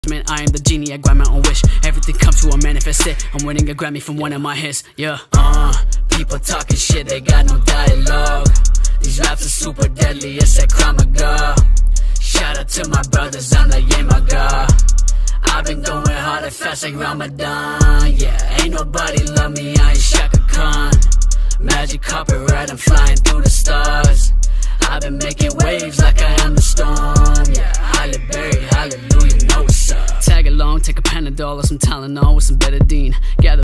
Man, I am the genie, I grant my own wish. Everything comes true, I manifest it. I'm winning a Grammy from one of my hits, yeah. People talking shit, they got no dialogue. These raps are super deadly, it's like Krav Maga. Shout out to my brothers, I'm like, yeah, my God. I've been going hard and fast like Ramadan, yeah. Ain't nobody love me, I ain't Shaka Khan. Magic copyright, I'm flying through the stars. I've been making waves like I am the storm, yeah. Halle Berry, hallelujah, know what's up. Tag along, take a Panadol or some Tylenol with some betadine. Gather